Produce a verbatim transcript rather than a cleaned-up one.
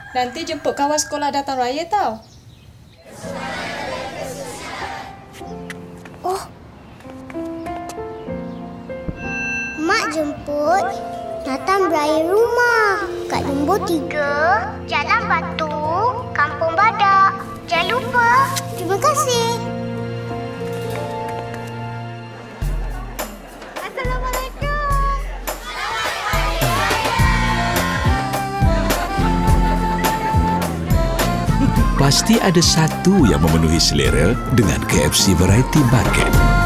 Nanti jemput kawan sekolah datang raya tau. Oh. Mak jemput datang beraya rumah kat nombor tiga, Jalan Batu, Kampung Badak. Jangan lupa. Terima kasih. Assalamualaikum. Pasti ada satu yang memenuhi selera dengan K F C Variety Market.